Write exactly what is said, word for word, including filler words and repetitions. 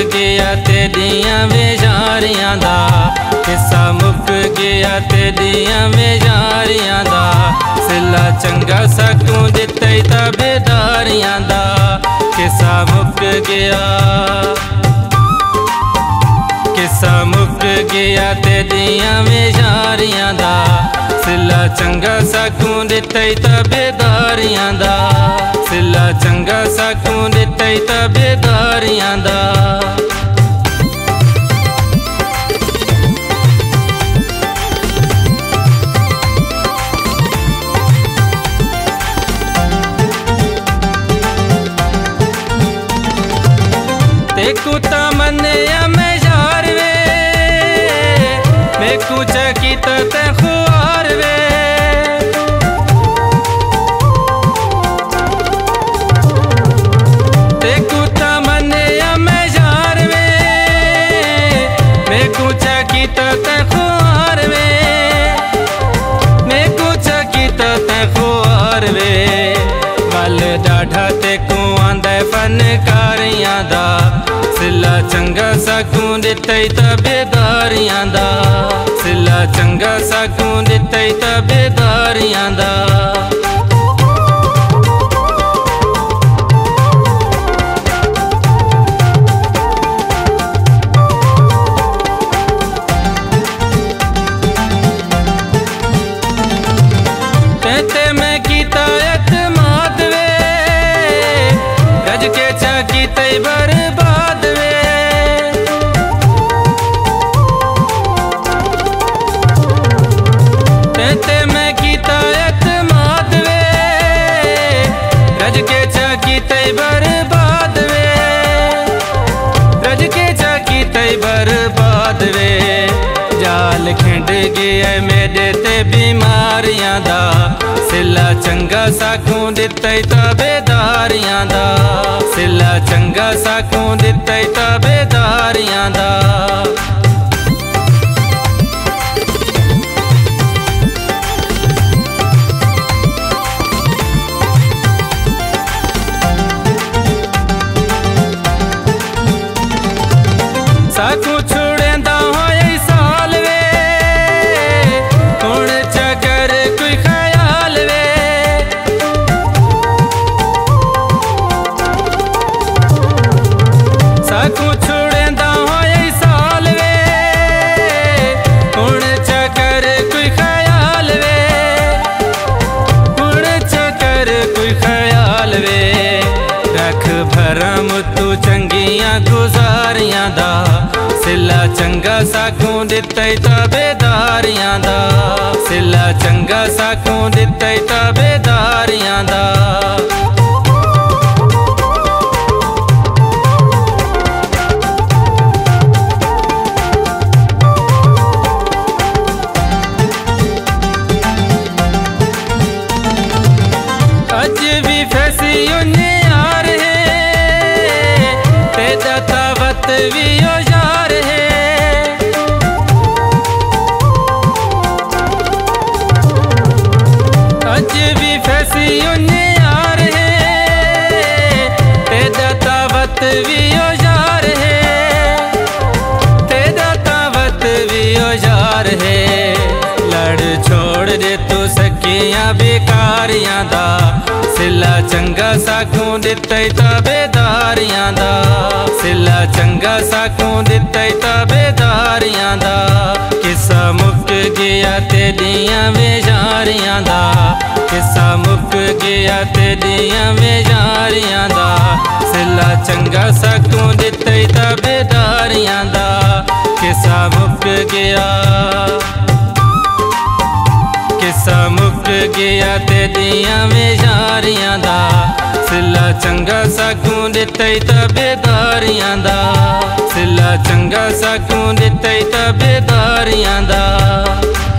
गया तेरियां बेजारियां दा, किस्सा मुक गया तेरियां बेजारियां दा। सिला चंगा सकूं दित्ते ताबेदारियां दा, किस्सा मुक गया। किस्सा मुक गया तेरियां बेजारियां दा, सिला चंगा सकूं दित्ते ताबेदारियां दा। सिला चंगा सकूं दित्ते ताबेदारियां दा। तेकू ता मन्निया मैं यार वे, मेकू चकीता ते खुआर वे। तेकू ता मन्निया मैं यार वे, मेकू चकीता ते खुआर वे। मेकू चकीता ते खुआर वे। वल डाढ़ा तेकू आंदा फनकारियां दा, सिला चंगा सकूं दित्ते ताबेदारियां दा। सिला चंगा सकूं दित्ते ताबेदारियां दा। तेते मैं कीता एतमाद वे, रज के चा कीते बर्बाद वे। तेते मैं कीता एतमाद वे, रज के चा कीते बर्बाद वे। रज के चा कीते बर्बाद वे। जाल खिंड गया मेरे ते बीमारियां दा, सिला चंगा सकूं दित्ते ताबेदारियां दा। सिला चंगा सकूं दित्ते ताबेदारियां दा। सकूं छुड़ेंदा होए साल वे, हुण चकर कोई ख्याल वे। सकूं छुड़ेंदा होए साल वे, हुण चकर कोई ख्याल वे। हुण चकर कोई ख्याल वे। रख भरम तू चंगियां गुजारियां दा, सिला चंगा सकूं दित्ते ताबेदारियां दा। सिला चंगा सकूं दित्ते ताबेदारियां दा। अज भी फैसी उन्ने यार है, तेरा तावत भी ओ यार है। अज भी फैसी उन्ने यार है, तेरा तावत भी ओ यार है। तेरा तावत भी ओ यार है। लड़ छोड़ दे तू सकियां बेकारियां दा, सिला चंगा सकूं दित्ते ताबेदारियां दा। सिला चंगा सकूं दित्ते ताबेदारियां दा। किस्सा मुक गया तेरियां बेजारियां दा, किस्सा मुक गया तेरियां बेजारियां दा। सिला चंगा सकूं दित्ते ताबेदारियां दा, किस्सा मुक गया। किस्सा मुक गया तेरियां बेजारियां दा, सिला चंगा सकूं दित्ते ताबेदारियां दा। सिला चंगा सकूं दित्ते ताबेदारियां दा।